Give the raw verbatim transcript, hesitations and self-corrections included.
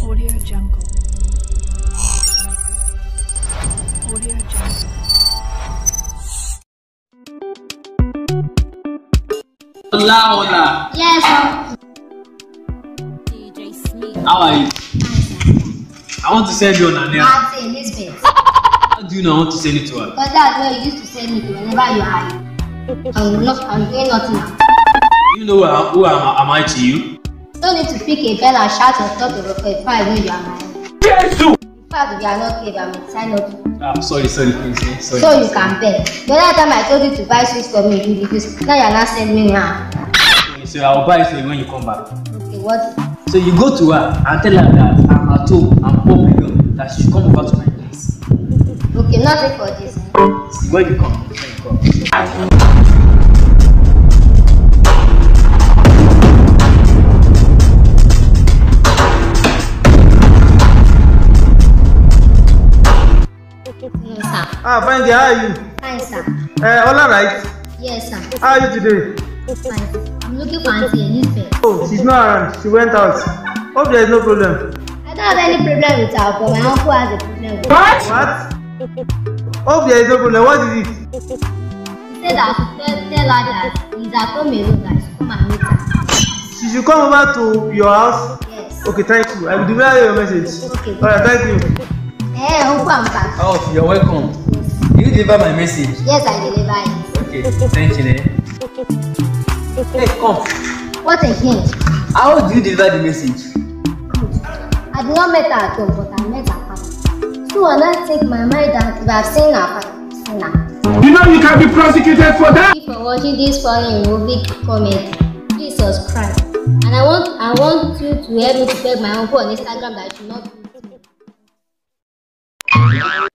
Audio Jungle. Audio Jungle. Hola, hola. Yes, sir. D J Smith. How are you? I want to send you on an errand. Martin, Elizabeth. How do you know I want to send it to her? Because that's where you used to send me to whenever you are. I'm not, I'm doing nothing now. You know who, I, who am, am I to you? Don't need to pick a bell and shout on top of the if I know you are mine. Yes, do. In fact, you are not clever, I'm excited not to. Ah, sorry, sorry, please. eh, Sorry. So you can beg. The other time I told you to buy sweets for me, you refused. Now you are not sending me now. Okay, so I will buy it for you when you come back. Okay, what? So you go to her and tell her that I'm at home, I'm poor girl, that she should come over to my place. Okay, nothing for this. When you come, when you come. No, sir. Ah, fine, how are you? Fine, sir. Uh, all right. Yes, sir. How are you today? Fine. I'm looking for Auntie Elizabeth. Oh, she's not around. She went out. Hope there is no problem. I don't have any problem with her, but my uncle has a problem with her. What? What? Hope there is no problem. What is it? He said I should tell, tell her that he's at home alone, that I should come and meet her. She should come over to your house. Yes. Okay, thank you. I will deliver your message. Okay. Alright, thank you. Hey, Uncle, I'm back. Oh, you're welcome. Yes. Did you deliver my message? Yes, I deliver it. Okay, thank you. Eh? Hey, come. What a hint. How do you deliver the message? I did not meet her at home, but I met her father. So when I take my mind that if I've seen her father, I've seen her. You know you can be prosecuted for that. If you're watching this funny movie comedy, please subscribe. And I want I want you to help me to beg my uncle on Instagram that I should not do it.